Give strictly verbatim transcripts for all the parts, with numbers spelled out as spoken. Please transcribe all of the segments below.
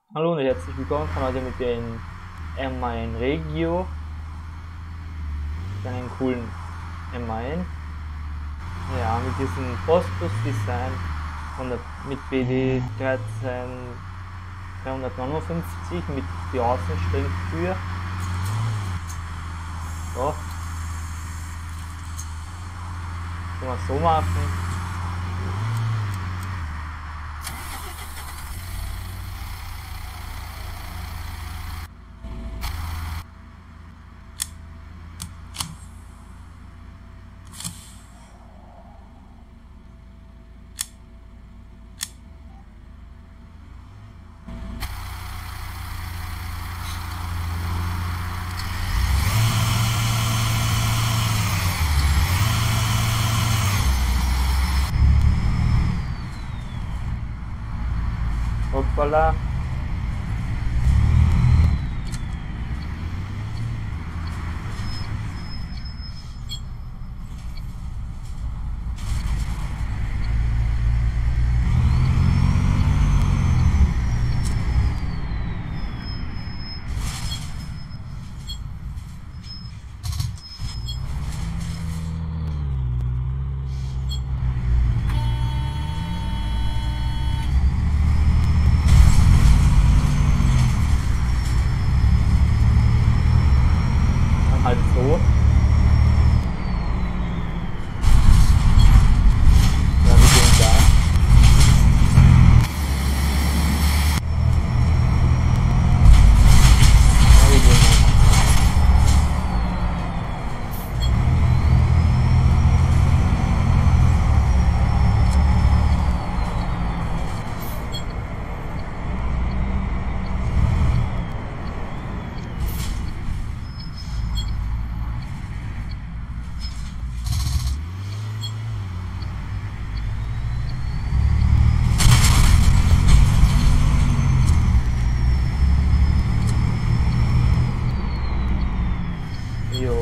Hallo und herzlich willkommen von heute mit den M eins Regio. Einen coolen M eins. Ja, mit diesem Postbus-Design von der, mit B D dreizehn dreihundertneunundfünfzig mit die Außenstelltür. So. Können wir so machen. Hoppala. Halt so. Ja, wir gehen da. Ja, wir gehen da. Jo.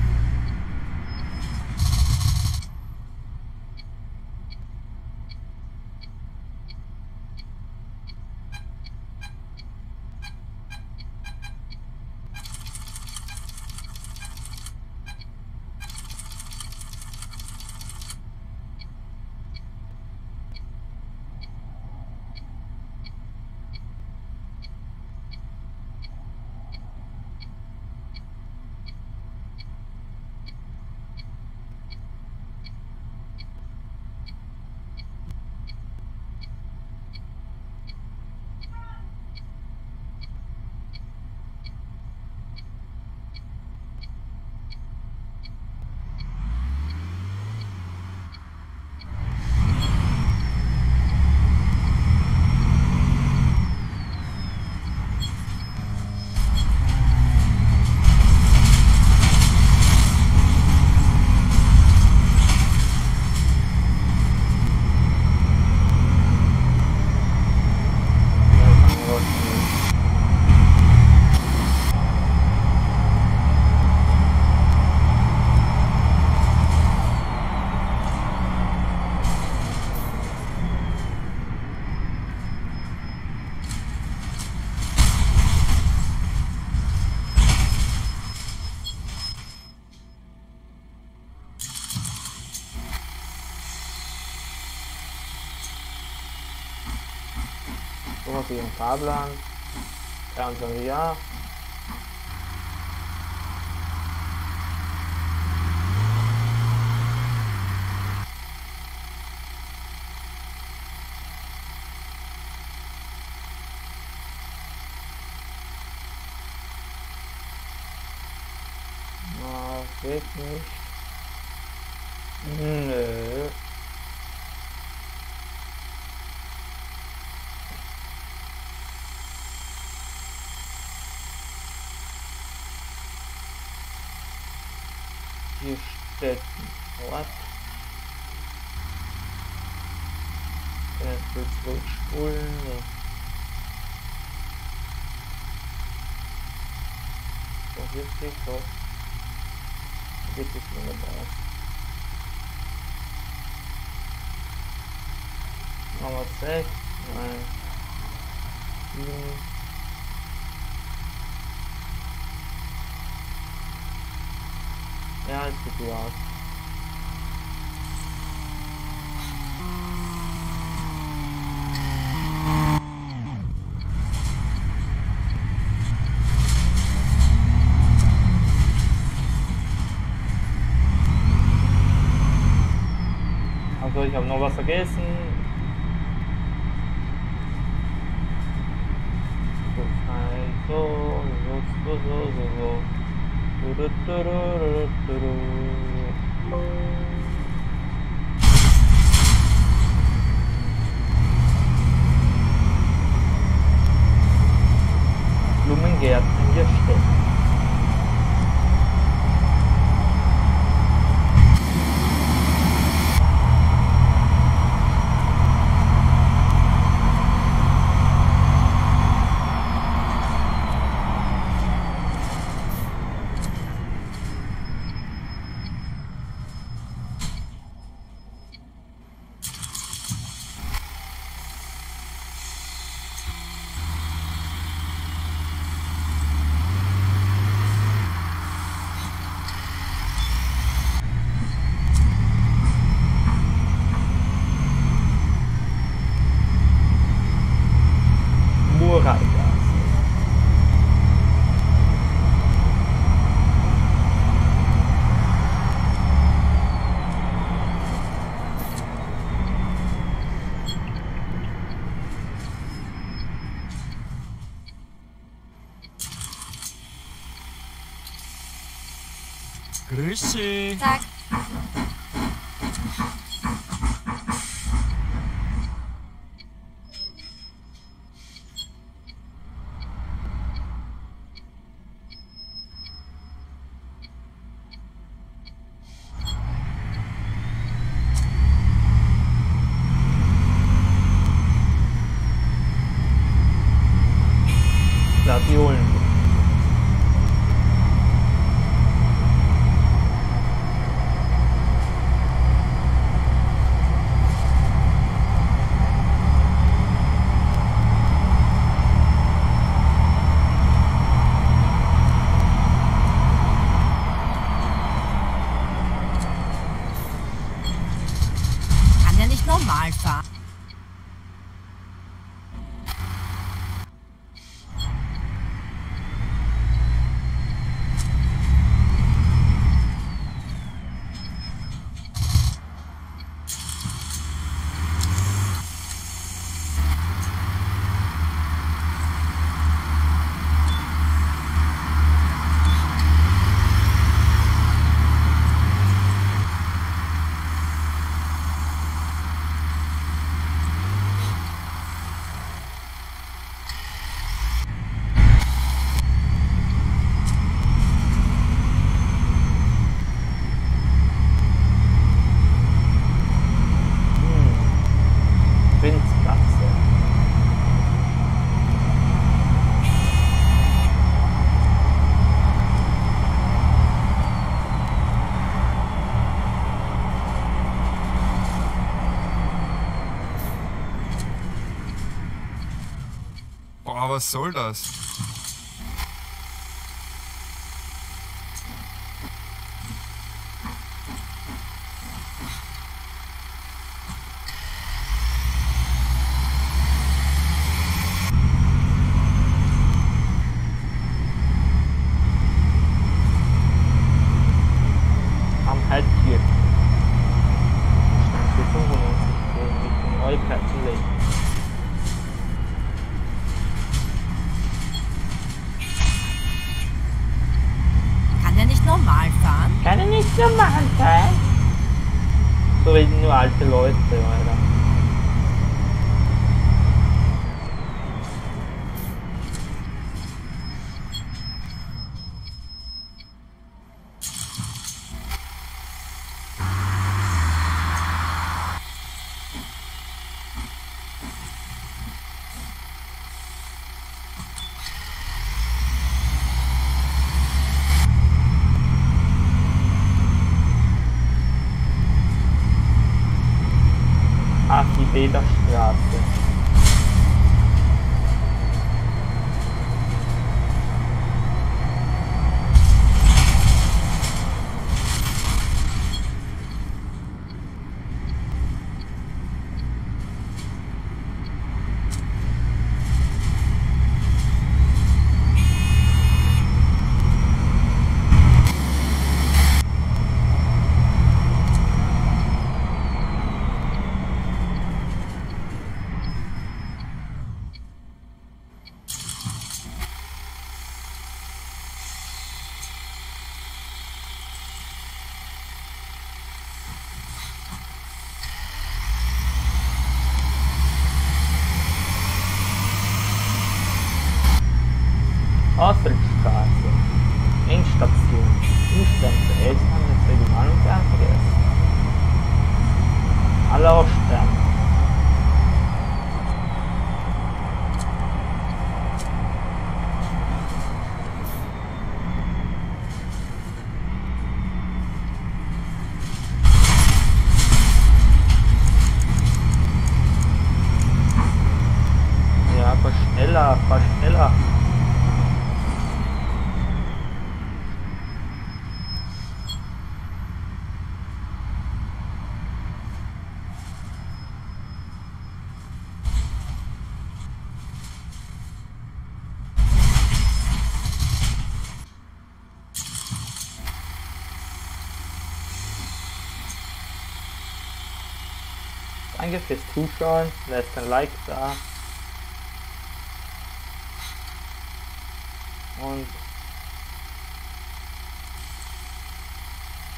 So was wie im Fahrplan. dreiundzwanzig Jahre. Na, geht nicht. Nö. Hier steht ein Ort. Jetzt wird zurückspulen. Nee. So richtig, so. Geht es wunderbar. Nummer sechs. Nein. sieben. Ja, es sieht gut aus. Also ich habe noch was vergessen. So, so, so, so, so, so. Du, du, du, du, du, du. Blumengärten gesteckt. Grüße. Tak. Gladiolen. Kann ja nicht normal fahren. Windkatze. Boah, was soll das? Am Halbtier. Für fünfundneunzig Richtung Neuperzenlegen. Kann ja nicht normal fahren. Kann er nicht normal sein? So reden nur alte Leute, Alter. Ach, die Bäderstraße. Ausfallstraße. Endstation. Umstand für S-Bahn des Regional- und Fernverkehrs. Alle aussperren. Ja, fahr schneller, fahr schneller. Danke fürs Zuschauen, lasst ein Like da und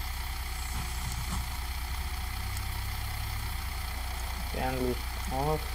Fernlicht aus.